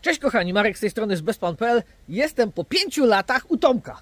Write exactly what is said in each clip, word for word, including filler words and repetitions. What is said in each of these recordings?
Cześć kochani, Marek z tej strony z bezpan kropka p l. Jestem po pięciu latach u Tomka.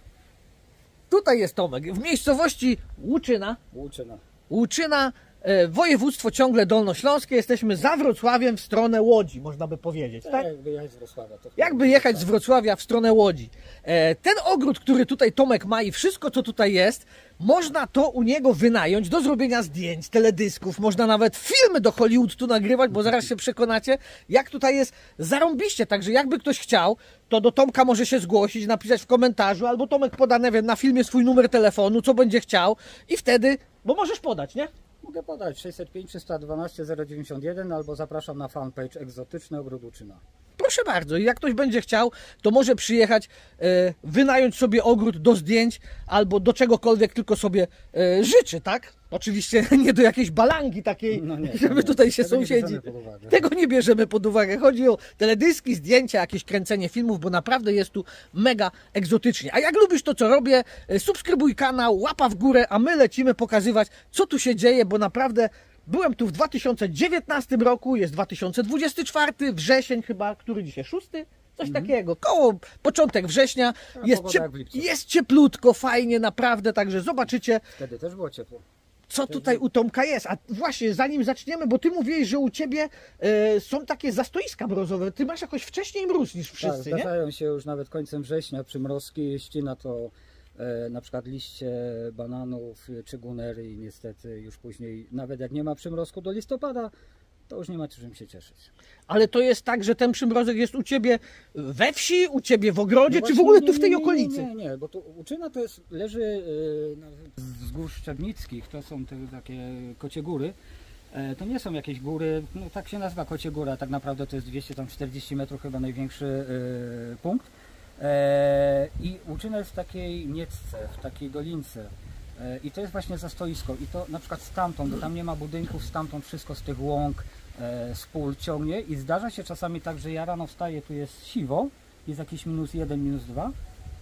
Tutaj jest Tomek, w miejscowości Łuczyna. Łuczyna. Łuczyna, e, województwo ciągle dolnośląskie. Jesteśmy za Wrocławiem w stronę Łodzi, można by powiedzieć, tak? Tak, jakby jechać z Wrocławia. To Jakby jechać z Wrocławia w stronę Łodzi. E, ten ogród, który tutaj Tomek ma i wszystko, co tutaj jest, można to u niego wynająć do zrobienia zdjęć, teledysków, można nawet filmy do Hollywood tu nagrywać, bo zaraz się przekonacie, jak tutaj jest zarąbiście. Także jakby ktoś chciał, to do Tomka może się zgłosić, napisać w komentarzu, albo Tomek poda, nie wiem, na filmie swój numer telefonu, co będzie chciał i wtedy, bo możesz podać, nie? mogę podać sześćset pięć trzysta dwanaście zero dziewięćdziesiąt jeden albo zapraszam na fanpage Egzotyczny Ogród Łuczyna. Proszę bardzo, i jak ktoś będzie chciał, to może przyjechać, e, wynająć sobie ogród do zdjęć albo do czegokolwiek tylko sobie e, życzy, tak? Oczywiście nie do jakiejś balangi takiej, no nie, żeby tutaj się tego sąsiedzi... Nie tego nie bierzemy pod uwagę. Chodzi o teledyski, zdjęcia, jakieś kręcenie filmów, bo naprawdę jest tu mega egzotycznie. A jak lubisz to, co robię, subskrybuj kanał, łapa w górę, a my lecimy pokazywać, co tu się dzieje, bo naprawdę... Byłem tu w dwa tysiące dziewiętnastym roku, jest dwa tysiące dwudziesty czwarty, wrzesień chyba, który dzisiaj szósty? Coś mm. takiego, koło początek września, jest, ciep jest cieplutko, fajnie, naprawdę, także zobaczycie. Wtedy też było ciepło. Co tutaj u Tomka jest. A właśnie, zanim zaczniemy, bo ty mówiłeś, że u ciebie e, są takie zastoiska mrozowe, ty masz jakoś wcześniej mróz niż wszyscy, tak, nie? Zdarzają się już nawet końcem września przymrozki, ścina to e, na przykład liście bananów czy gunery i niestety już później, nawet jak nie ma przymrozku do listopada, to już nie ma czym się cieszyć. Ale to jest tak, że ten przymrozek jest u ciebie we wsi, u ciebie w ogrodzie, no czy w ogóle nie, tu w tej nie, nie, okolicy? Nie, nie, nie, bo tu Łuczyna to jest, leży yy, na wzgórz Szczebnickich, to są te takie kocie góry. E, to nie są jakieś góry, no tak się nazywa Kocie Góra, tak naprawdę to jest dwieście czterdzieści metrów chyba największy yy, punkt. E, I Łuczyna jest w takiej niecce, w takiej dolince. E, I to jest właśnie zastoisko. I to na przykład stamtąd, bo tam nie ma budynków, stamtąd wszystko z tych łąk, e, z pól ciągnie. I zdarza się czasami tak, że ja rano wstaję, tu jest siwo, jest jakieś minus jeden, minus dwa,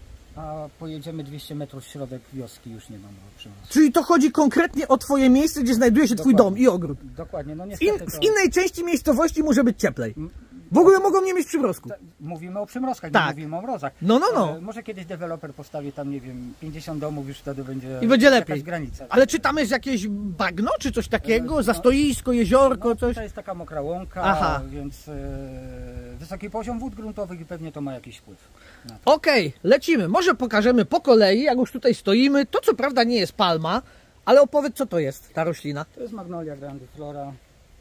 a pojedziemy dwieście metrów w środek wioski, już nie mam przymrozku. Czyli to chodzi konkretnie o twoje miejsce, gdzie znajduje się twój dom i ogród. Dokładnie, no W, niestety in, to... w innej części miejscowości może być cieplej. W ogóle mogą nie mieć przymrozku. Mówimy o przymrozkach, tak. nie mówimy o mrozach. No, no, no. E, może kiedyś deweloper postawi tam, nie wiem, pięćdziesiąt domów, już wtedy będzie, I będzie lepiej. granica. Ale czy tam jest jakieś bagno, czy coś takiego? No, zastoisko, jeziorko, no, coś? To jest taka mokra łąka, aha, więc e, wysoki poziom wód gruntowych i pewnie to ma jakiś wpływ. Okej, okay, lecimy. Może pokażemy po kolei, jak już tutaj stoimy. To co prawda nie jest palma, ale opowiedz, co to jest ta roślina. To jest Magnolia grandiflora.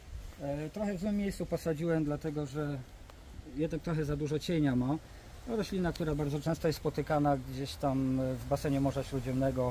E, trochę w złym miejscu posadziłem, dlatego że jednak trochę za dużo cienia ma. To roślina, która bardzo często jest spotykana gdzieś tam w basenie Morza Śródziemnego.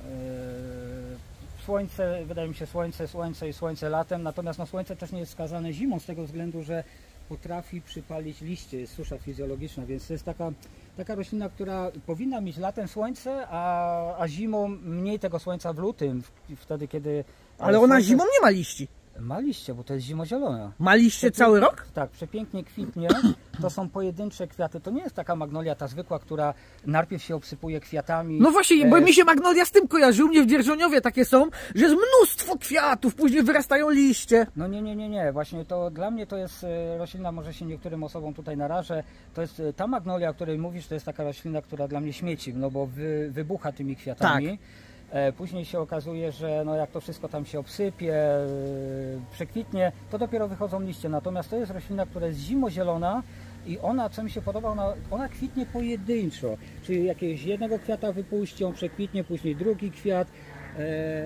Słońce, wydaje mi się, słońce, słońce i słońce latem, natomiast no, słońce też nie jest skazane zimą z tego względu, że potrafi przypalić liście, jest susza fizjologiczna, więc to jest taka, taka roślina, która powinna mieć latem słońce, a, a zimą mniej tego słońca w lutym, wtedy kiedy... Ale ona słońce... zimą nie ma liści. Ma liście, bo to jest zimozielona. Ma liście cały rok? Tak, przepięknie kwitnie. To są pojedyncze kwiaty. To nie jest taka magnolia ta zwykła, która najpierw się obsypuje kwiatami. No właśnie, bo mi się magnolia z tym kojarzy. U mnie w Dzierżoniowie takie są, że jest mnóstwo kwiatów, później wyrastają liście. No nie, nie, nie, nie. Właśnie to dla mnie to jest roślina, może się niektórym osobom tutaj narażę. To jest ta magnolia, o której mówisz, to jest taka roślina, która dla mnie śmieci, no bo wy, wybucha tymi kwiatami. Tak. Później się okazuje, że no jak to wszystko tam się obsypie, przekwitnie, to dopiero wychodzą liście. Natomiast to jest roślina, która jest zimozielona i ona, co mi się podoba, ona, ona kwitnie pojedynczo. Czyli jakiegoś jednego kwiata wypuści, on przekwitnie, później drugi kwiat. Eee,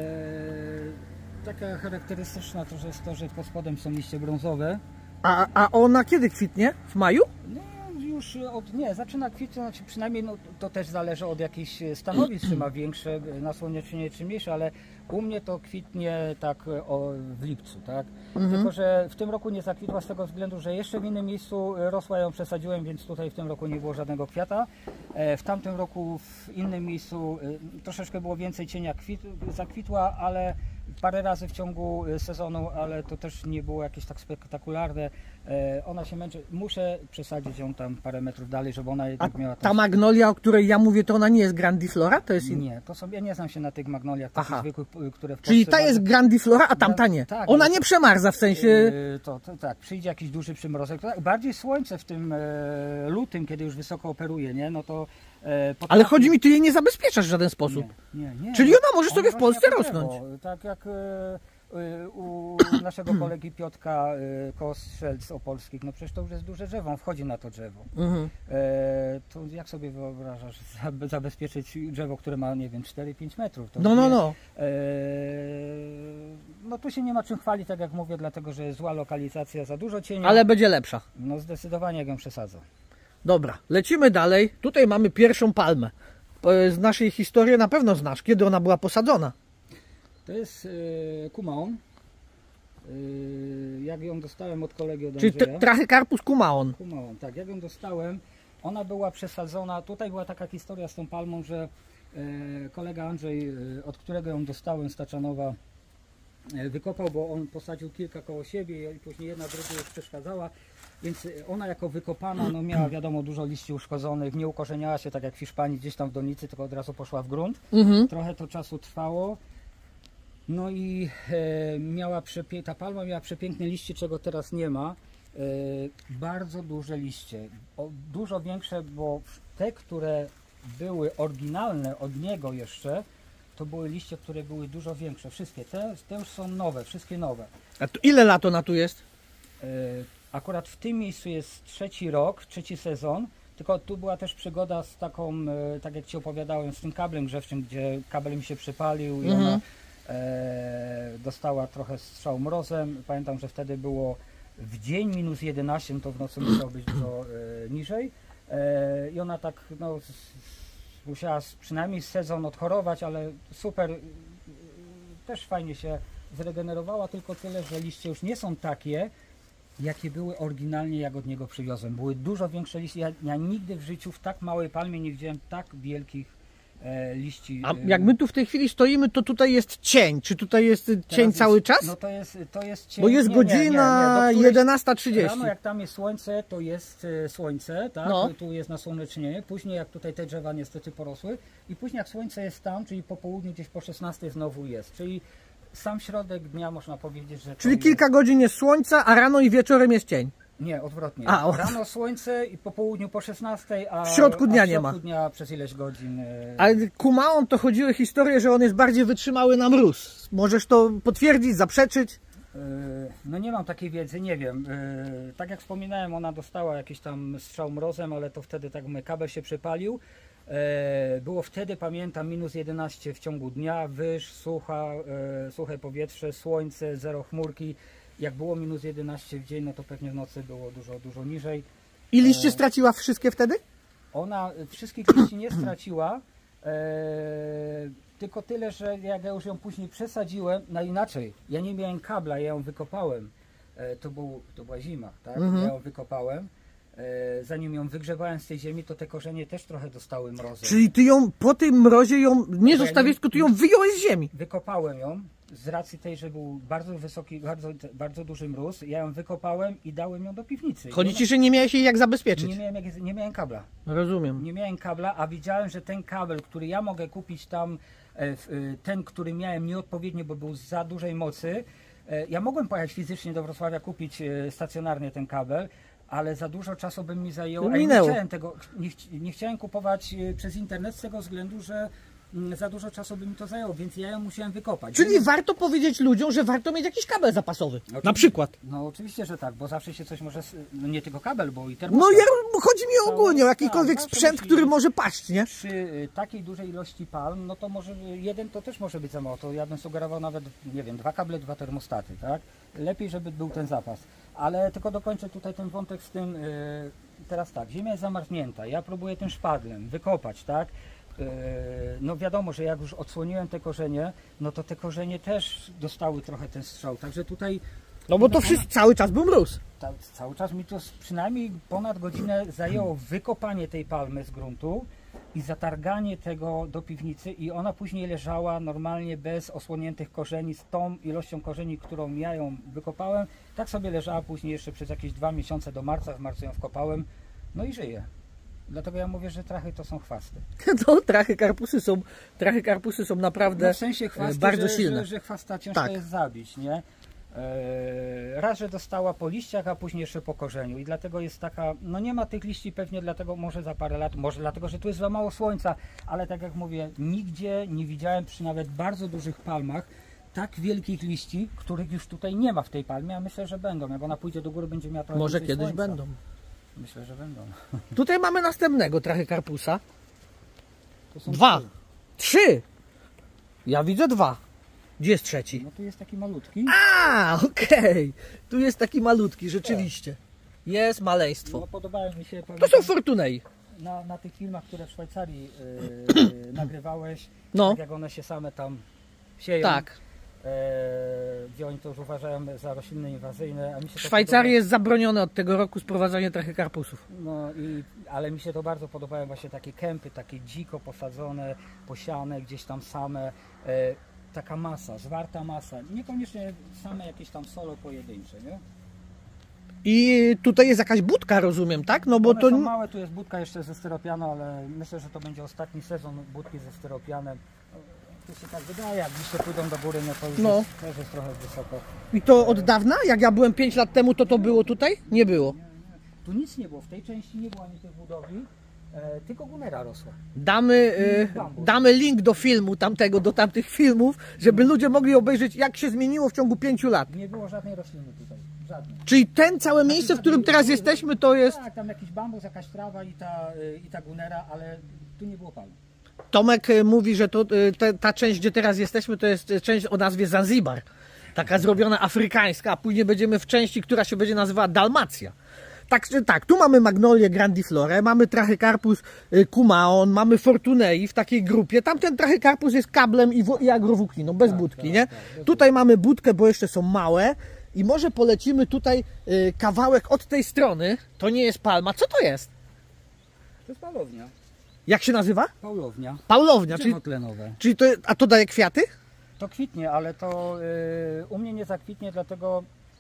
taka charakterystyczna to jest to, że pod spodem są liście brązowe. A, a ona kiedy kwitnie? W maju? No, już od, nie, zaczyna kwitnąć, przynajmniej no, to też zależy od jakichś stanowisk, czy ma większe nasłonecznienie, czy mniejsze, ale u mnie to kwitnie tak o, w lipcu, tak? Mhm. Tylko że w tym roku nie zakwitła z tego względu, że jeszcze w innym miejscu rosła, ją przesadziłem, więc tutaj w tym roku nie było żadnego kwiata. W tamtym roku w innym miejscu troszeczkę było więcej cienia, kwit, zakwitła, ale parę razy w ciągu y, sezonu, ale to też nie było jakieś tak spektakularne. E, ona się męczy, muszę przesadzić ją tam parę metrów dalej, żeby ona A jednak miała... ta magnolia, o której ja mówię, to ona nie jest grandiflora? To jest in... Nie, to sobie, ja nie znam się na tych magnoliach takich Aha. zwykłych, y, które w Czyli Polsce ta jest bardzo- grandiflora, a tamta nie. Tak, Ona jest- nie przemarza, w sensie... Yy, To, to tak, przyjdzie jakiś duży przymrozek, to tak, bardziej słońce w tym e, lutym, kiedy już wysoko operuje, nie? No to e, potrafi... Ale chodzi mi, ty jej nie zabezpieczasz w żaden sposób. Nie, nie, nie. Czyli ona może sobie w rośnie Polsce jako rosnąć. drzewo. Tak jak e, e, u naszego kolegi Piotka e, koło Strzelc Opolskich, no przecież to już jest duże drzewo, on wchodzi na to drzewo. Mhm. E, to jak sobie wyobrażasz zabe- zabezpieczyć drzewo, które ma, nie wiem, cztery pięć metrów? To No, no, nie- no. E, no tu się nie ma czym chwalić, tak jak mówię, dlatego że jest zła lokalizacja, za dużo cienia. Ale będzie lepsza. No zdecydowanie jak ją przesadzę. Dobra, lecimy dalej. Tutaj mamy pierwszą palmę. E, Z naszej historii na pewno znasz, kiedy ona była posadzona. To jest e, kumaon. E, jak ją dostałem od kolegi od Czyli Andrzeja. Trachycarpus cumaon. Kumaon, tak, jak ją dostałem, ona była przesadzona. Tutaj była taka historia z tą palmą, że e, kolega Andrzej, e, od którego ją dostałem z Taczanowa, e, wykopał, bo on posadził kilka koło siebie i później jedna drugiej już przeszkadzała. Więc ona jako wykopana, no miała wiadomo dużo liści uszkodzonych, nie ukorzeniała się tak jak w Hiszpanii gdzieś tam w donicy, tylko od razu poszła w grunt. Mhm. Trochę to czasu trwało. No i e, miała przepie- ta palma miała przepiękne liście, czego teraz nie ma. E, bardzo duże liście. O, dużo większe, bo te, które były oryginalne od niego jeszcze, to były liście, które były dużo większe. Wszystkie. Te, te już są nowe, wszystkie nowe. A to ile lat ona tu jest? E, Akurat w tym miejscu jest trzeci rok, trzeci sezon, tylko tu była też przygoda z taką, e, tak jak Ci opowiadałem, z tym kablem grzewczym, gdzie kabel mi się przypalił i Mhm. ona e, dostała trochę strzał mrozem. Pamiętam, że wtedy było w dzień minus jedenaście, to w nocy musiało być dużo e, niżej. E, I ona tak no, z, musiała z, przynajmniej sezon odchorować, ale super, e, też fajnie się zregenerowała, tylko tyle, że liście już nie są takie, jakie były oryginalnie, jak od niego przywiozłem. Były dużo większe liście. Ja, ja nigdy w życiu w tak małej palmie nie widziałem tak wielkich e, liści. A e, jak my tu w tej chwili stoimy, to tutaj jest cień. Czy tutaj jest teraz cień jest- cały czas? No to jest, to jest cień. Bo jest nie, nie, godzina nie, nie, do którejś- jedenasta trzydzieści. Rano jak tam jest słońce, to jest e, słońce, tak? No. Tu jest nasłonecznienie. Później jak tutaj te drzewa niestety porosły i później jak słońce jest tam, czyli po południu gdzieś po szesnastej znowu jest. Czyli sam środek dnia można powiedzieć, że to Czyli jest... kilka godzin jest słońca, a rano i wieczorem jest cień. Nie, odwrotnie. A, o- Rano słońce i po południu po szesnastej, a W środku dnia a w nie ma. środku dnia przez ileś godzin. e, Ale kumaon to chodziły historie, że on jest bardziej wytrzymały na mróz. Możesz to potwierdzić, zaprzeczyć? e, No nie mam takiej wiedzy, nie wiem. E, Tak jak wspominałem, ona dostała jakiś tam strzał mrozem, ale to wtedy tak mówię, kabel się przypalił. E, Było wtedy, pamiętam, minus jedenaście w ciągu dnia, wyż, sucha, e, suche powietrze, słońce, zero chmurki. Jak było minus jedenaście w dzień, no to pewnie w nocy było dużo, dużo niżej. I liście straciła wszystkie wtedy? Ona wszystkich liści nie straciła, e, tylko tyle, że jak ja już ją później przesadziłem, no inaczej, ja nie miałem kabla, ja ją wykopałem, e, to, był, to była zima, tak? Mhm. Ja ją wykopałem, e, zanim ją wygrzebałem z tej ziemi, to te korzenie też trochę dostały mrozem. Czyli ty ją po tym mrozie ją nie ja zostawiłeś, nie- tylko ty ją wyjąłeś z ziemi. Wykopałem ją z racji tej, że był bardzo wysoki, bardzo, bardzo duży mróz, ja ją wykopałem i dałem ją do piwnicy. Chodzi I ci, że nie miałeś jej jak zabezpieczyć. nie miałem, jak, nie miałem kabla. Rozumiem. Nie miałem kabla, a widziałem, że ten kabel, który ja mogę kupić tam, e, w- e, ten, który miałem nieodpowiednio, bo był za dużej mocy, e, ja mogłem pojechać fizycznie do Wrocławia kupić e, stacjonarnie ten kabel, ale za dużo czasu by mi zajęło, a ja nie Minęło. chciałem tego, nie, chci- nie chciałem kupować e, przez internet z tego względu, że mm, za dużo czasu by mi to zajęło, więc ja ją musiałem wykopać. Czyli Więc- warto powiedzieć ludziom, że warto mieć jakiś kabel zapasowy. Na Oczywiście. przykład. No oczywiście, że tak, bo zawsze się coś może, s- no nie tylko kabel, bo i No termostat. ja, chodzi mi ogólnie o jakikolwiek Tak, no to sprzęt, musi- który może paść, nie? Przy y, takiej dużej ilości palm, no to może jeden to też może być za mało. To ja bym sugerował nawet, nie wiem, dwa kable, dwa termostaty, tak? Lepiej, żeby był ten zapas. Ale tylko dokończę tutaj ten wątek z tym, y, teraz tak, ziemia jest zamarznięta, ja próbuję tym szpadlem wykopać, tak? Y, no wiadomo, że jak już odsłoniłem te korzenie, no to te korzenie też dostały trochę ten strzał. Także tutaj No bo to wszyscy, cały czas był mróz. Ta, cały czas mi to z- przynajmniej ponad godzinę zajęło wykopanie tej palmy z gruntu i zatarganie tego do piwnicy i ona później leżała normalnie bez osłoniętych korzeni, z tą ilością korzeni, którą ja ją wykopałem, tak sobie leżała później jeszcze przez jakieś dwa miesiące do marca, w marcu ją wkopałem, no i żyje. Dlatego ja mówię, że trachy to są chwasty. No, trachy karpusy są, trachy karpusy są naprawdę No w sensie chwasty, bardzo że, silne. Że, że chwasta ciężko Tak. jest zabić, nie? Eee, raz, że dostała po liściach, a później jeszcze po korzeniu i dlatego jest taka, no nie ma tych liści pewnie dlatego, może za parę lat, może dlatego, że tu jest za mało słońca, ale tak jak mówię, nigdzie nie widziałem przy nawet bardzo dużych palmach tak wielkich liści, których już tutaj nie ma w tej palmie, a myślę, że będą, jak ona pójdzie do góry, będzie miała trochę Może więcej kiedyś słońca. będą. Myślę, że będą. Tutaj mamy następnego trachy karpusa. To są Dwa. trzy. Trzy! Ja widzę dwa. Gdzie jest trzeci? No tu jest taki malutki. A, okej. Tu jest taki malutki, rzeczywiście. Jest maleństwo. No podobają mi się, To pamiętam, są Fortunei. na, na tych filmach, które w Szwajcarii yy, nagrywałeś, No. tak jak one się same tam sieją, Tak. e, gdzie oni to już uważają za rośliny inwazyjne, a mi się W to Szwajcarii podoba, jest zabronione od tego roku sprowadzanie trachy karpusów. no i, ale mi się to bardzo podobają właśnie takie kępy, takie dziko posadzone, posiane, gdzieś tam same, e, taka masa, zwarta masa, niekoniecznie same jakieś tam solo pojedyncze, nie? I tutaj jest jakaś budka, rozumiem, tak? No bo One to... są małe, tu jest budka jeszcze ze styropianu, ale myślę, że to będzie ostatni sezon budki ze styropianem. Tu się tak wydaje, jak jeszcze pójdą do góry, no to już No. jest, też jest trochę wysoko. I to od dawna? Jak ja byłem pięć lat temu, to to było tutaj? Nie było. Tu nic nie było, w tej części nie było ani tych budowli, e, tylko gunera rosła. Damy, y, damy link do filmu tamtego, do tamtych filmów, żeby ludzie mogli obejrzeć, jak się zmieniło w ciągu pięciu lat. Nie było żadnej rośliny tutaj, żadnej. Czyli ten całe miejsce, w którym teraz jesteśmy, to jest... Tak, tam jakiś bambus, jakaś trawa i ta, y, i ta gunera, ale tu nie było palm. Tomek y, mówi, że to, y, te, ta część, gdzie teraz jesteśmy, to jest y, część o nazwie Zanzibar. Taka zrobiona afrykańska, a później będziemy w części, która się będzie nazywała Dalmacja. Tak, tak, tu mamy Magnolię grandiflorę, mamy Trachycarpus y, cumaon, mamy Fortunei w takiej grupie. Tamten Trachycarpus jest kablem i, wo- i agrowłókniną, bez Tak, budki, tak, nie? tak, bez Tutaj mamy budkę, bo jeszcze są małe i może polecimy tutaj y, kawałek od tej strony. To nie jest palma, co to jest? To jest paulownia. Jak się nazywa? Paulownia. Paulownia, czyli, Drzewo tlenowe. czyli to, a to daje kwiaty? To kwitnie, ale to y, u mnie nie zakwitnie, dlatego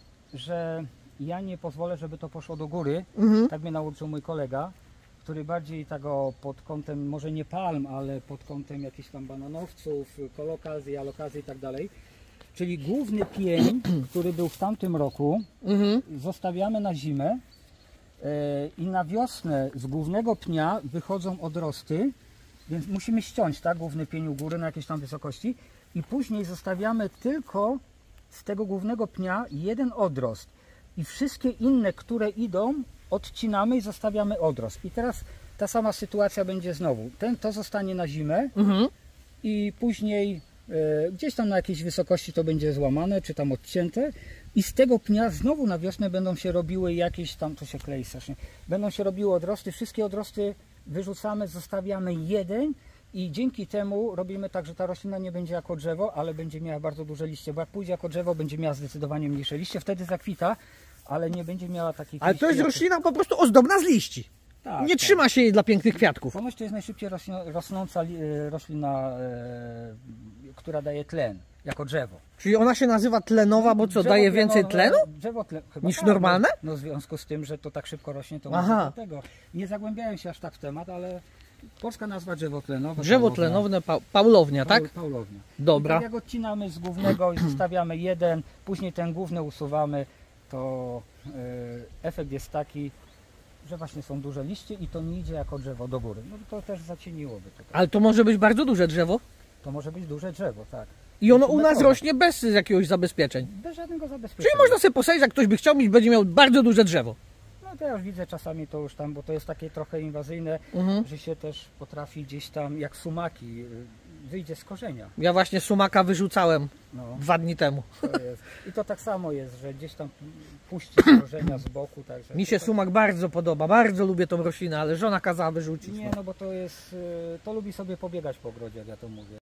że ja nie pozwolę, żeby to poszło do góry. Mhm. Tak mnie nauczył mój kolega, który bardziej tego pod kątem, może nie palm, ale pod kątem jakichś tam bananowców, kolokazji, alokazji i tak dalej. Czyli główny pień, który był w tamtym roku, Mhm. zostawiamy na zimę y, i na wiosnę z głównego pnia wychodzą odrosty, więc musimy ściąć, tak, główny pień u góry na jakiejś tam wysokości i później zostawiamy tylko z tego głównego pnia jeden odrost i wszystkie inne, które idą, odcinamy i zostawiamy odrost. I teraz ta sama sytuacja będzie znowu. Ten to zostanie na zimę Mhm. i później e, gdzieś tam na jakiejś wysokości to będzie złamane, czy tam odcięte i z tego pnia znowu na wiosnę będą się robiły jakieś tam, to się klei strasznie, będą się robiły odrosty, wszystkie odrosty wyrzucamy, zostawiamy jeden i dzięki temu robimy tak, że ta roślina nie będzie jako drzewo, ale będzie miała bardzo duże liście, bo jak pójdzie jako drzewo, będzie miała zdecydowanie mniejsze liście, wtedy zakwita, ale nie będzie miała takich Ale liści. to jest jak- roślina po prostu ozdobna z liści. Tak, Nie tak. trzyma się jej dla pięknych kwiatków. Ponoć to jest najszybciej rośnie- rosnąca li- e, roślina, e, która daje tlen, jako drzewo. Czyli ona się nazywa tlenowa, bo co, Drzewo daje więcej tlenowe- tlenu? Drzewo tle, chyba Niż tak, normalne? No, no w związku z tym, że to tak szybko rośnie, to Aha. może do tego. Nie zagłębiałem się aż tak w temat, ale polska nazwa drzewo tlenowe. Drzewo paulownia. tlenowne, pa paulownia, tak? Paul- Paulownia. Dobra. I tak jak odcinamy z głównego i zostawiamy jeden, później ten główny usuwamy, to e, efekt jest taki, że właśnie są duże liście i to nie idzie jako drzewo do góry. No to też zacieniłoby to. Ale to może być bardzo duże drzewo. To może być duże drzewo, tak. I ono u nas Metoda. rośnie bez jakiegoś zabezpieczeń. Bez żadnego zabezpieczenia. Czyli można sobie posadzić, jak ktoś by chciał mieć, będzie miał bardzo duże drzewo. No to ja już widzę czasami to już tam, bo to jest takie trochę inwazyjne, Mhm. że się też potrafi gdzieś tam, jak sumaki, y, wyjdzie z korzenia. Ja właśnie sumaka wyrzucałem No, dwa dni temu. to jest. I to tak samo jest, że gdzieś tam puści z korzenia z boku. Także Mi się to, sumak bardzo podoba, bardzo lubię tą roślinę, ale żona kazała wyrzucić. Nie, no bo to jest, y, to lubi sobie pobiegać po ogrodzie, jak ja to mówię.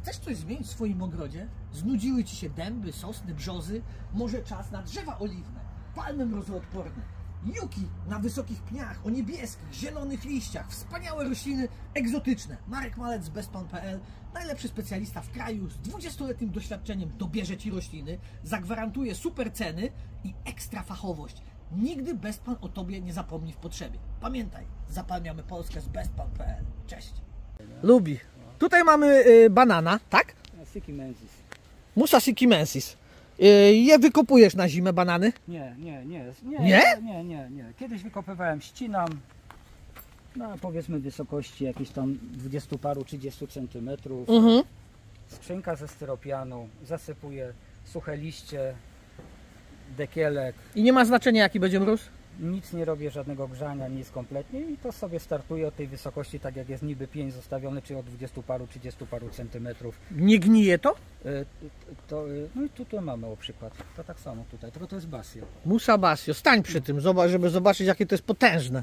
Chcesz coś zmienić w swoim ogrodzie? Znudziły Ci się dęby, sosny, brzozy? Może czas na drzewa oliwne, palmy mrozoodporne, juki na wysokich pniach, o niebieskich, zielonych liściach, wspaniałe rośliny egzotyczne. Marek Malec z bestpan kropka p l, najlepszy specjalista w kraju z dwudziestoletnim doświadczeniem dobierze Ci rośliny, zagwarantuje super ceny i ekstra fachowość. Nigdy Bestpan o Tobie nie zapomni w potrzebie. Pamiętaj, zapalniamy Polskę z bestpan kropka p l. Cześć. Lubi. Tutaj mamy y, banana, tak? Sikimensis. Musa sikimensis. Y, je wykopujesz na zimę, banany? Nie, nie, nie. Nie? Nie, nie, nie, nie. Kiedyś wykopywałem, ścinam na powiedzmy wysokości jakieś tam dwudziestu paru, trzydziestu centymetrów. Mhm. Skrzynka ze styropianu, zasypuję suche liście, dekielek. I nie ma znaczenia, jaki będzie mróz? Nic nie robię, żadnego grzania, nic kompletnie i to sobie startuje od tej wysokości, tak jak jest niby pień zostawiony, czyli od dwudziestu paru, trzydziestu paru centymetrów. Nie gnije to? Y, to, y, no i tutaj mamy o przykład, to tak samo tutaj, tylko to jest basio. Musa basio. Stań przy tym, zobacz, żeby zobaczyć, jakie to jest potężne.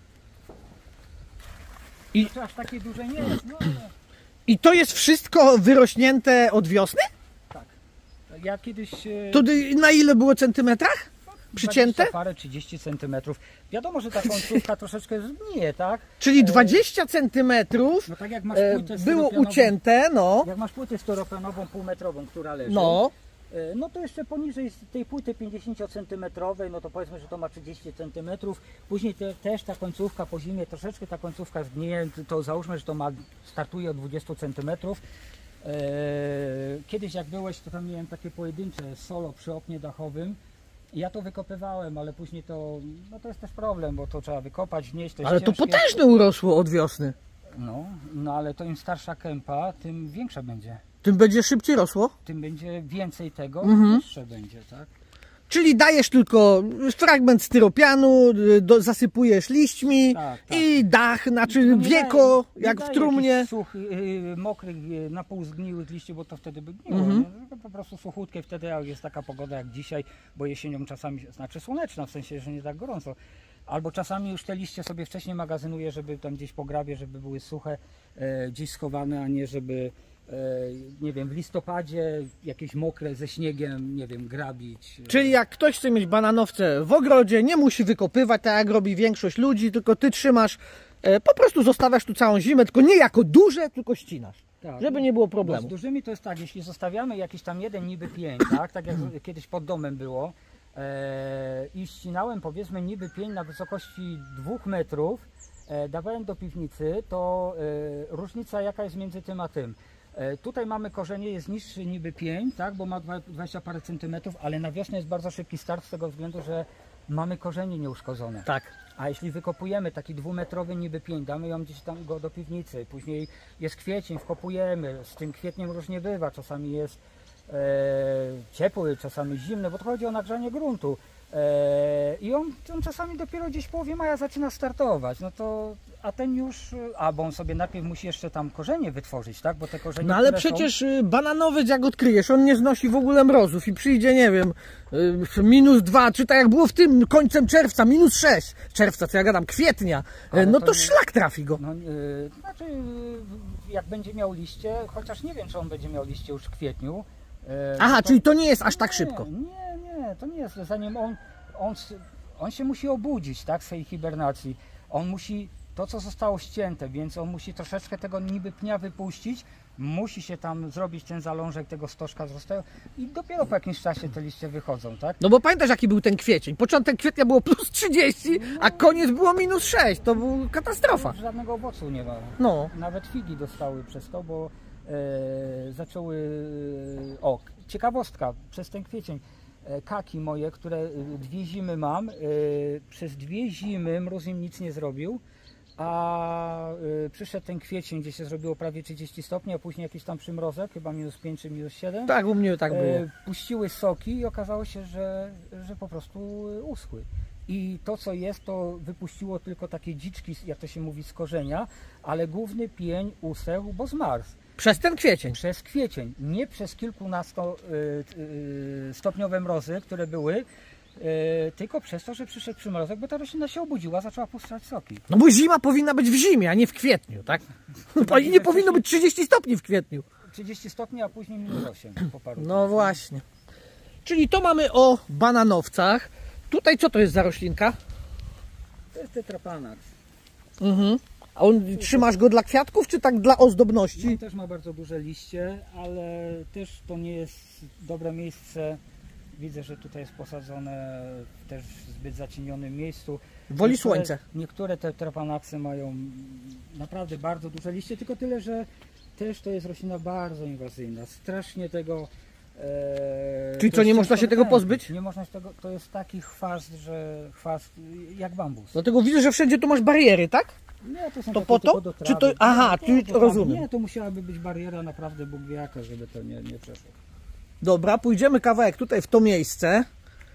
I to aż takie duże nie jest, no ale... I to jest wszystko wyrośnięte od wiosny? Tak. Ja kiedyś... y, To dy- na ile było centymetrach? Przycięte? dwadzieścia parę, trzydzieści centymetrów. Wiadomo, że ta końcówka troszeczkę zgnije, tak? Czyli dwadzieścia centymetrów No tak jak masz e, płytę było styropianową- ucięte, no. Jak masz płytę styropianową półmetrową, która leży, No. e, no to jeszcze poniżej tej płyty pięćdziesięciocentymetrowej, no to powiedzmy, że to ma trzydzieści centymetrów. Później te, też ta końcówka po zimie, troszeczkę ta końcówka zgnije, to załóżmy, że to ma, startuje od dwudziestu centymetrów. E, kiedyś jak byłeś, to tam miałem takie pojedyncze solo przy oknie dachowym. Ja to wykopywałem, ale później to, no to jest też problem, bo to trzeba wykopać, wnieść, to jest Ale to ciężkie. potężne urosło od wiosny. No, no ale to im starsza kępa, tym większa będzie. Tym będzie szybciej rosło? Tym będzie więcej tego, Mhm. wyższe będzie, tak? Czyli dajesz tylko fragment styropianu, y, do, zasypujesz liśćmi Tak, tak. i dach, znaczy Tylko nie wieko, daje- nie jak w daje trumnie. jakichś suchych, yy, mokrych, yy, na pół zgniłych liści, bo to wtedy by gniło. Mhm. Nie? Tylko po prostu suchutkie wtedy, jak jest taka pogoda jak dzisiaj, bo jesienią czasami, znaczy słoneczna, w sensie, że nie tak gorąco. Albo czasami już te liście sobie wcześniej magazynuję, żeby tam gdzieś po grabie, żeby były suche, e, gdzieś schowane, a nie żeby, e, nie wiem, w listopadzie jakieś mokre ze śniegiem, nie wiem, grabić. Czyli jak ktoś chce mieć bananowce w ogrodzie, nie musi wykopywać, tak jak robi większość ludzi, tylko ty trzymasz, e, po prostu zostawiasz tu całą zimę, tylko nie jako duże, tylko ścinasz. Tak. Żeby nie było Bo z problemu. dużymi to jest tak, jeśli zostawiamy jakiś tam jeden niby pień, tak, tak jak kiedyś pod domem było, e, i ścinałem powiedzmy niby pień na wysokości dwóch metrów, e, dawałem do piwnicy, to e, różnica jaka jest między tym a tym. E, tutaj mamy korzenie, jest niższy niby pień, tak, bo ma dwadzieścia parę centymetrów, ale na wiosnę jest bardzo szybki start z tego względu, że mamy korzenie nieuszkodzone. Tak. A jeśli wykopujemy taki dwumetrowy niby pień, damy ją gdzieś tam go do piwnicy, później jest kwiecień, wkopujemy, z tym kwietniem różnie bywa, czasami jest e, ciepły, czasami zimny, bo to chodzi o nagrzanie gruntu. E, I on, on czasami dopiero gdzieś w połowie maja zaczyna startować, no to, a ten już, a bo on sobie najpierw musi jeszcze tam korzenie wytworzyć, tak, bo te korzenie, No ale które są- przecież y, bananowiec jak odkryjesz, on nie znosi w ogóle mrozów i przyjdzie, nie wiem, y, minus dwa, czy tak jak było w tym końcem czerwca, minus sześć czerwca, co ja gadam, kwietnia, y, Ale no to to nie- szlak trafi go. No, yy, znaczy, yy, jak będzie miał liście, chociaż nie wiem, czy on będzie miał liście już w kwietniu. Yy, Aha, to- czyli to nie jest aż tak nie, szybko. Nie, nie, to nie jest. Zanim on, on, s- on się musi obudzić, tak, z tej hibernacji. On musi, to co zostało ścięte, więc on musi troszeczkę tego niby pnia wypuścić, musi się tam zrobić ten zalążek tego stożka został i dopiero po jakimś czasie te liście wychodzą, tak? No bo pamiętasz jaki był ten kwiecień? Początek kwietnia było plus trzydzieści, a koniec było minus sześć. To była katastrofa. Żadnego owocu nie ma. No. Nawet figi dostały przez to, bo e, zaczęły... O, ciekawostka, przez ten kwiecień. E, kaki moje, które e, dwie zimy mam, e, przez dwie zimy mróz im nic nie zrobił, a e, przyszedł ten kwiecień, gdzie się zrobiło prawie trzydzieści stopni, a później jakiś tam przymrozek, chyba minus pięć czy minus siedem. Tak, u mnie tak było. E, puściły soki i okazało się, że, że po prostu e, uschły. I to co jest, to wypuściło tylko takie dziczki, jak to się mówi, z korzenia, ale główny pień usechł, bo zmarzł. Przez ten kwiecień. Przez kwiecień, nie przez kilkunastostopniowe mrozy, które były, y, tylko przez to, że przyszedł przymrozek, bo ta roślina się obudziła, zaczęła puszczać soki. No bo zima powinna być w zimie, a nie w kwietniu, tak? No i nie powinno być trzydzieści stopni w kwietniu. trzydzieści stopni, a później minus osiem po paru No dniach. właśnie. Czyli to mamy o bananowcach. Tutaj co to jest za roślinka? To jest tetrapanax. Mhm. A on, trzymasz go dla kwiatków, czy tak dla ozdobności? On też ma bardzo duże liście, ale też to nie jest dobre miejsce. Widzę, że tutaj jest posadzone też w zbyt zacienionym miejscu. Woli Niektóre- słońce. Niektóre te tetrapanaxy mają naprawdę bardzo duże liście, tylko tyle, że też to jest roślina bardzo inwazyjna. Strasznie tego... E, Czyli to co, jest nie można ciężko się tego wykręcić. pozbyć? Nie można się tego, to jest taki chwast, że chwast jak bambus. Dlatego widzę, że wszędzie tu masz bariery, tak? Nie, to są To takie po to? tylko do Czy trawy. to- aha, Nie, czyli do trawy. rozumiem. Nie, to musiałaby być bariera naprawdę Bóg wie jaka, żeby to nie, nie przeszło. Dobra, pójdziemy kawałek tutaj w to miejsce.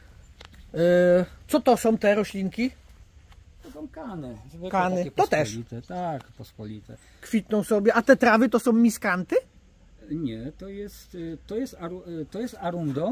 Yy, co to są te roślinki? To są kany. zwykłe Kany. takie To też. pospolite. Tak, pospolite. Kwitną sobie. A te trawy to są miskanty? Nie, to jest, y, to jest, aru, y, to jest arundo,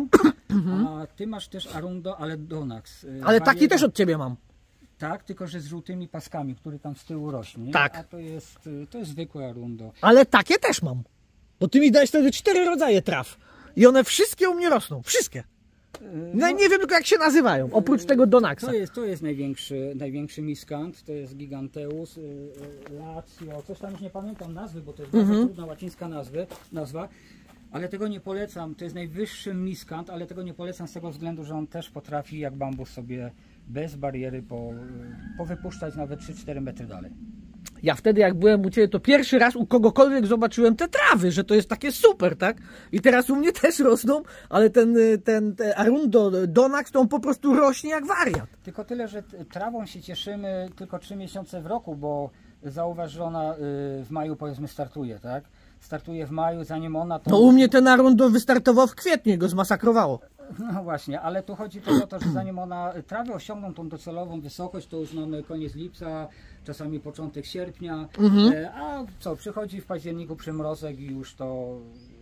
a ty masz też arundo, ale donax. y, Ale taki wariega- też od ciebie mam. Tak, tylko że z żółtymi paskami, który tam z tyłu rośnie. Tak. A to jest, y, to jest zwykłe arundo. Ale takie też mam. Bo ty mi dałeś wtedy cztery rodzaje traw. I one wszystkie u mnie rosną. Wszystkie. Y, No, nie wiem tylko jak się nazywają. Oprócz tego Donaxa. To jest, to jest największy, największy miskant, to jest Giganteus, y, y, Lacio, coś tam już nie pamiętam nazwy, bo to jest bardzo Mhm. trudna łacińska nazwy, nazwa, ale tego nie polecam, to jest najwyższy miskant, ale tego nie polecam z tego względu, że on też potrafi jak bambus sobie bez bariery po, powypuszczać nawet trzy cztery metry dalej. Ja wtedy jak byłem u ciebie, to pierwszy raz u kogokolwiek zobaczyłem te trawy, że to jest takie super, tak? I teraz u mnie też rosną, ale ten, ten, ten Arundo Donax to on po prostu rośnie jak wariat. Tylko tyle, że t- trawą się cieszymy tylko trzy miesiące w roku, bo zauważ, że ona y, w maju powiedzmy startuje, tak? Startuje w maju, zanim ona to... No u mnie ten Arundo wystartował w kwietniu i go zmasakrowało. No właśnie, ale tu chodzi też o to, że zanim ona trawy osiągną tą docelową wysokość, to już mamy koniec lipca, czasami początek sierpnia, Mhm. e, a co, przychodzi w październiku przymrozek i już to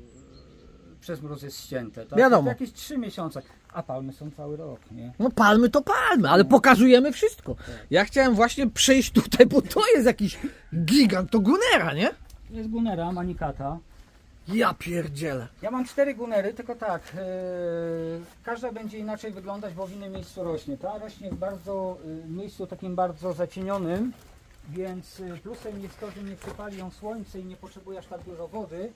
e, przez mróz jest ścięte. Tak? Wiadomo. To jakieś trzy miesiące, a palmy są cały rok, nie? No palmy to palmy, ale pokazujemy wszystko. Ja chciałem właśnie przejść tutaj, bo to jest jakiś gigant, to Gunera, nie? To jest gunera, manikata. Ja pierdzielę. Ja mam cztery gunery, tylko tak, e, każda będzie inaczej wyglądać, bo w innym miejscu rośnie. Ta rośnie w bardzo, e, miejscu takim bardzo zacienionym, więc e, plusem jest to, że nie przypali ją słońce i nie potrzebuje aż tak dużo wody,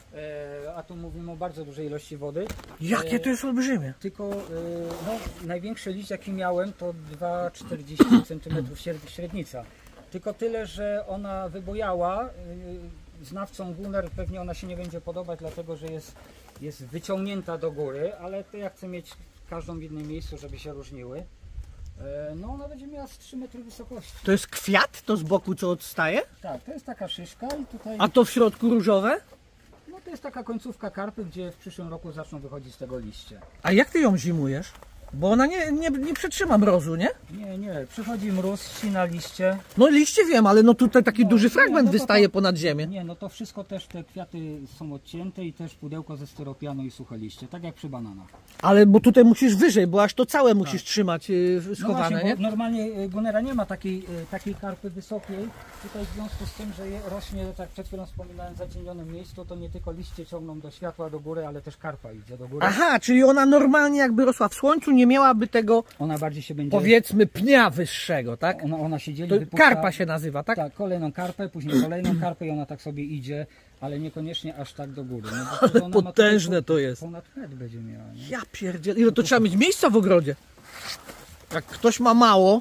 e, a tu mówimy o bardzo dużej ilości wody. Jakie to jest olbrzymie. Tylko e, no, największy liść jaki miałem to dwa czterdzieści centymetrów średnica. Tylko tyle, że ona wybojała. e, Znawcom guner pewnie ona się nie będzie podobać, dlatego że jest, jest wyciągnięta do góry, ale to ja chcę mieć każdą w innym miejscu, żeby się różniły. E, No ona będzie miała z trzy metry wysokości. To jest kwiat, to z boku co odstaje? Tak, to jest taka szyszka i tutaj, A to w środku różowe? no to jest taka końcówka karpy, gdzie w przyszłym roku zaczną wychodzić z tego liście. A jak ty ją zimujesz? Bo ona nie, nie, nie przetrzyma mrozu, nie? Nie, nie, przychodzi mróz, ścina liście. No liście wiem, ale no tutaj taki No, duży nie, fragment no to wystaje to- ponad ziemię. Nie, no to wszystko też, te kwiaty są odcięte i też pudełko ze styropianu i suche liście, tak jak przy bananach. Ale bo tutaj musisz wyżej, bo aż to całe musisz trzymać yy, No schowane, właśnie, nie? bo normalnie y, gunera nie ma takiej, y, takiej karpy wysokiej. Tutaj w związku z tym, że je rośnie, tak przed chwilą wspominałem, w zacienionym miejscu, to nie tylko liście ciągną do światła do góry, ale też karpa idzie do góry. Aha, czyli ona normalnie jakby rosła w słońcu, nie miałaby tego, Ona bardziej się będzie... powiedzmy, pnia wyższego, tak? Ona, ona się dzieli, To wypuszcza... karpa się nazywa, tak? Tak, kolejną karpę, później kolejną karpę i ona tak sobie idzie, ale niekoniecznie aż tak do góry. No, bo wtedy ona ma potężne tutaj to jest. Ponad metr będzie miała, nie? Ja pierdzielę, ile to trzeba mieć miejsca w ogrodzie? Jak ktoś ma mało...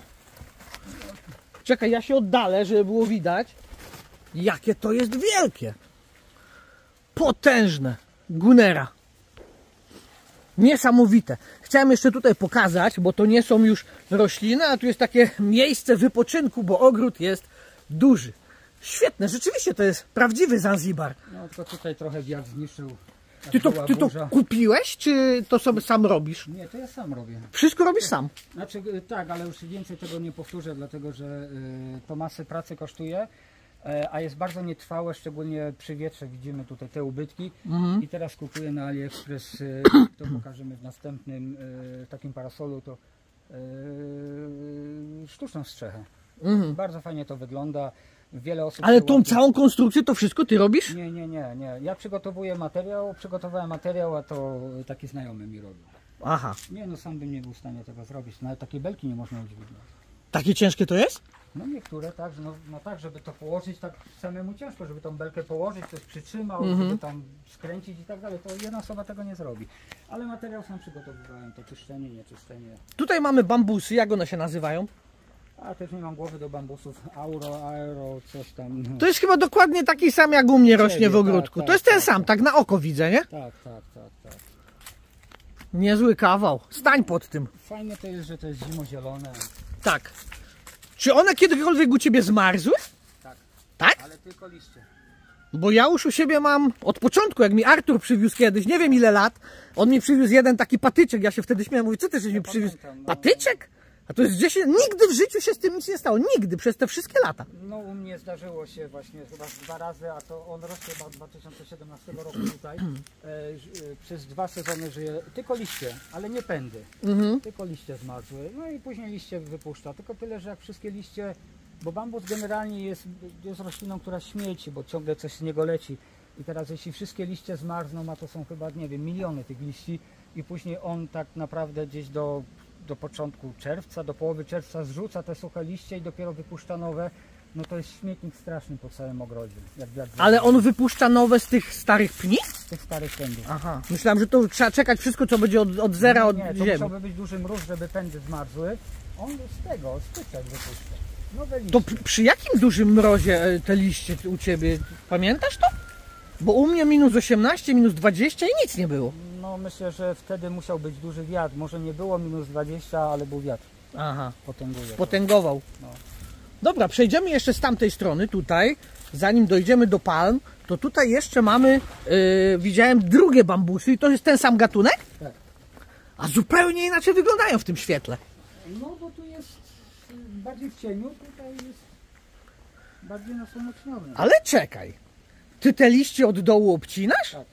Czekaj, ja się oddalę, żeby było widać. Jakie to jest wielkie. Potężne. Gunera. Niesamowite. Chciałem jeszcze tutaj pokazać, bo to nie są już rośliny, a tu jest takie miejsce wypoczynku, bo ogród jest duży. Świetne, rzeczywiście to jest prawdziwy Zanzibar. No tylko tutaj trochę wiatr zniszczył. jak Ty to, była ty to burza. kupiłeś, czy to sobie sam robisz? Nie, to ja sam robię. Wszystko robisz sam. Znaczy y, tak, ale już więcej tego nie powtórzę, dlatego że y, to masę pracy kosztuje, y, a jest bardzo nietrwałe, szczególnie przy wietrze widzimy tutaj te ubytki. Mhm. I teraz kupuję na AliExpress, y, to pokażemy w następnym y, takim parasolu, to y, sztuczną strzechę. Mhm. Bardzo fajnie to wygląda. wiele osób... Ale się tą łapie. całą konstrukcję to wszystko ty robisz? Nie, nie, nie, nie. Ja przygotowuję materiał, przygotowałem materiał, a to taki znajomy mi robił. Aha. Nie, no sam bym nie był w stanie tego zrobić. Nawet takie belki nie można udźwignąć. Takie ciężkie to jest? No niektóre tak, no, no tak, żeby to położyć tak samemu ciężko, żeby tą belkę położyć, ktoś przytrzymał, Mhm. żeby tam skręcić i tak dalej, to jedna osoba tego nie zrobi. Ale materiał sam przygotowywałem, to czyszczenie, nieczyszczenie. Tutaj mamy bambusy, jak one się nazywają? A też nie mam głowy do bambusów, auro, aero, coś tam. No. To jest chyba dokładnie taki sam jak u mnie rośnie Ciebie, w ogródku. tak, To jest tak, ten tak, sam, tak. tak na oko widzę, nie? Tak, tak, tak, tak. Niezły kawał. Stań pod tym. Fajne to jest, że to jest zimozielone. Tak. Czy one kiedykolwiek u ciebie zmarzły? Tak. Tak? Ale tylko liście. Bo ja już u siebie mam od początku, jak mi Artur przywiózł kiedyś, nie wiem ile lat, on mi przywiózł jeden taki patyczek, ja się wtedy śmiałem, mówię, co ty żeś mi przywiózł? pamiętam, no. Patyczek? A to jest dziesięć, nigdy w życiu się z tym nic nie stało, nigdy, przez te wszystkie lata. No u mnie zdarzyło się właśnie chyba dwa razy, a to on rośnie chyba od dwa tysiące siedemnastego roku tutaj. E, ż- e, przez dwa sezony żyje tylko liście, ale nie pędy. Mhm. Tylko liście zmarzły. No i później liście wypuszcza. Tylko tyle, że jak wszystkie liście, bo bambus generalnie jest, jest rośliną, która śmieci, bo ciągle coś z niego leci. I teraz jeśli wszystkie liście zmarzną, a to są chyba, nie wiem, miliony tych liści i później on tak naprawdę gdzieś do, do początku czerwca, do połowy czerwca zrzuca te suche liście i dopiero wypuszcza nowe, no to jest śmietnik straszny po całym ogrodzie. Jak wiatr Ale on wypuszcza nowe z tych starych pni? z tych starych pędów. Aha. Myślałem, że to trzeba czekać wszystko, co będzie od, od zera, od Nie, to ziemi. musiałby być duży mróz, żeby pędy zmarzły. On z tego, z pyczek wypuszcza. Nowe liście. To przy, przy jakim dużym mrozie e, te liście u ciebie, pamiętasz to? Bo u mnie minus osiemnaście, minus dwadzieścia i nic nie było. No myślę, że wtedy musiał być duży wiatr. Może nie było minus dwadzieścia, ale był wiatr. Aha. Potęguje. to. Potęgował. No. Dobra, przejdziemy jeszcze z tamtej strony tutaj, zanim dojdziemy do palm, to tutaj jeszcze mamy, yy, widziałem drugie bambusy i to jest ten sam gatunek? Tak. A zupełnie inaczej wyglądają w tym świetle. No bo tu jest y, bardziej w cieniu, tutaj jest bardziej nasłoneczniowy. Ale czekaj, ty te liście od dołu obcinasz? Tak.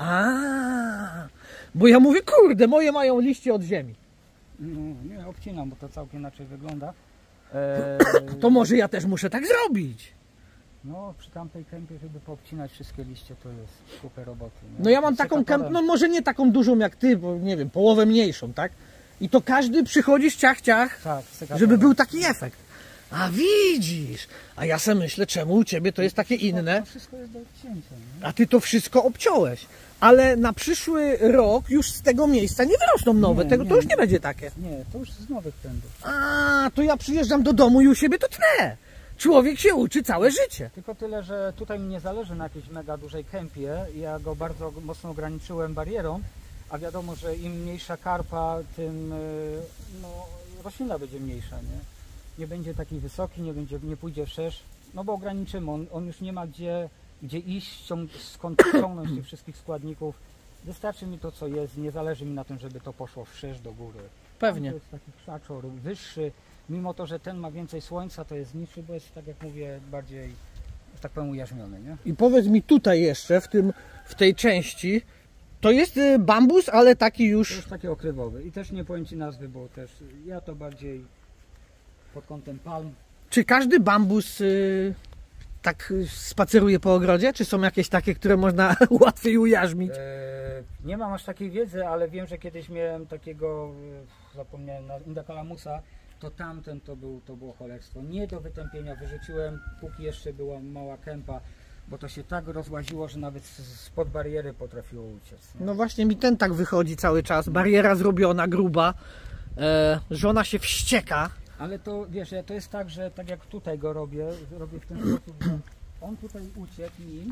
A, bo ja mówię, kurde, moje mają liście od ziemi. No, nie, obcinam, bo to całkiem inaczej wygląda. E, To może ja też muszę tak zrobić. No przy tamtej kępie, żeby poobcinać wszystkie liście, to jest kupę roboty. Nie? No ja mam taką Sekatorem- kępę, no może nie taką dużą jak ty, bo nie wiem, połowę mniejszą, tak? I to każdy przychodzi z ciach, ciach, Tak, sekatorem. żeby był taki efekt. A widzisz, a ja sobie myślę, czemu u ciebie to jest takie inne, To wszystko jest do odcięcia. Nie? a ty to wszystko obciąłeś. Ale na przyszły rok już z tego miejsca nie wyrosną nowe, Nie, tego nie, to już nie. nie będzie takie. Nie, to już z nowych pędów. A, to ja przyjeżdżam do domu i u siebie to tnę. Człowiek się uczy całe życie. Tylko tyle, że tutaj mi nie zależy na jakiejś mega dużej kępie. Ja go bardzo mocno ograniczyłem barierą, a wiadomo, że im mniejsza karpa, tym y, no, roślina będzie mniejsza, nie? Nie będzie taki wysoki, nie, będzie, nie pójdzie wszerz, no bo ograniczymy. On, on już nie ma gdzie, gdzie iść, cią- skąd ciągnąć tych wszystkich składników. Wystarczy mi to, co jest, nie zależy mi na tym, żeby to poszło wszerz do góry. Pewnie. To jest taki krzaczor wyższy, mimo to, że ten ma więcej słońca, to jest niższy, bo jest, tak jak mówię, bardziej, że tak powiem, ujarzmiony, nie? I powiedz mi tutaj jeszcze, w, tym, w tej części, to jest y, bambus, ale taki To już... jest taki okrywowy i też nie powiem Ci nazwy, bo też ja to bardziej pod kątem palm. Czy każdy bambus y, tak y, spaceruje po ogrodzie? Czy są jakieś takie, które można łatwiej ujarzmić? E, nie mam aż takiej wiedzy, ale wiem, że kiedyś miałem takiego, e, zapomniałem, na Indacalamusa, to tamten to, był, to było cholerstwo. Nie do wytępienia, wyrzuciłem, póki jeszcze była mała kępa, bo to się tak rozłaziło, że nawet z- spod bariery potrafiło uciec. Nie? No właśnie mi ten tak wychodzi cały czas. Bariera zrobiona, gruba. E, żona się wścieka. Ale to wiesz, ja- to jest tak, że tak jak tutaj go robię, robię w ten sposób, że on tutaj uciekł mi,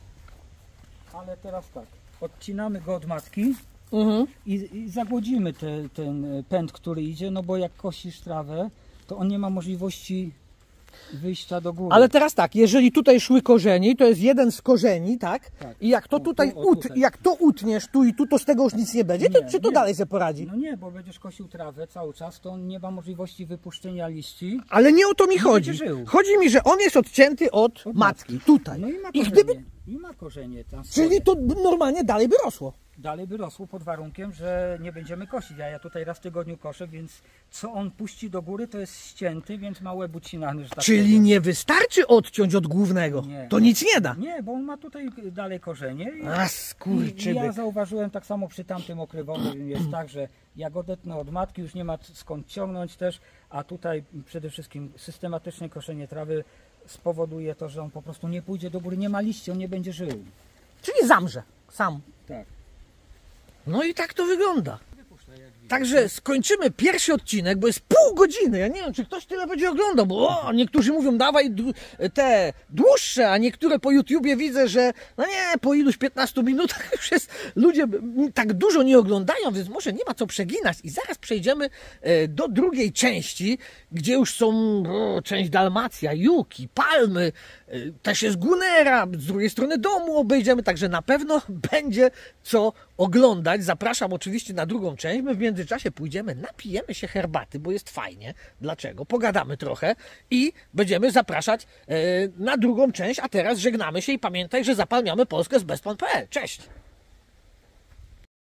ale teraz tak, odcinamy go od matki Mhm. i, i zagłodzimy te, ten pęd, który idzie, no bo jak kosisz trawę, to on nie ma możliwości wyjścia do góry. Ale teraz tak, jeżeli tutaj szły korzeni, to jest jeden z korzeni, tak? Tak. I jak to O, tu, tutaj, o, ut, tutaj. jak to utniesz tu i tu, to z tego już nic nie będzie? To, Nie, czy to nie. dalej sobie poradzi? No nie, bo będziesz kosił trawę cały czas, to on nie ma możliwości wypuszczenia liści. Ale nie o to mi chodzi. będzie żył. Chodzi mi, że on jest odcięty od, Od matki, tutaj. No i ma I korzenie. gdyby, I ma korzenie tam czyli swoje. to normalnie dalej by rosło. dalej by rosło pod warunkiem, że nie będziemy kosić, a ja tutaj raz w tygodniu koszę, więc co on puści do góry, to jest ścięty, więc małe bucinany, że tak Czyli powiem. nie wystarczy odciąć od głównego. Nie. To nic nie da. Nie, bo on ma tutaj dalej korzenie. I, A i, i skurczybyk. ja zauważyłem tak samo przy tamtym okrywowym jest tak, że jak odetnę od matki, już nie ma skąd ciągnąć też, a tutaj przede wszystkim systematyczne koszenie trawy spowoduje to, że on po prostu nie pójdzie do góry, nie ma liści, on nie będzie żył. Czyli zamrze sam. Tak. No i tak to wygląda. Także skończymy pierwszy odcinek, bo jest pół godziny. Ja nie wiem, czy ktoś tyle będzie oglądał, bo o, niektórzy mówią, dawaj dłu- te dłuższe, a niektóre po YouTubie widzę, że no nie, po iluś piętnastu minutach już jest, ludzie tak dużo nie oglądają, więc może nie ma co przeginać. I zaraz przejdziemy e, do drugiej części, gdzie już są o, część Dalmacja, Juki, Palmy, e, też jest Gunera, z drugiej strony domu obejdziemy, także na pewno będzie co oglądać. Zapraszam oczywiście na drugą część. My w międzyczasie pójdziemy, napijemy się herbaty, bo jest fajnie. Dlaczego? Pogadamy trochę i będziemy zapraszać e, na drugą część, a teraz żegnamy się i pamiętaj, że zapalniamy Polskę z bezpan kropka pe el. Cześć!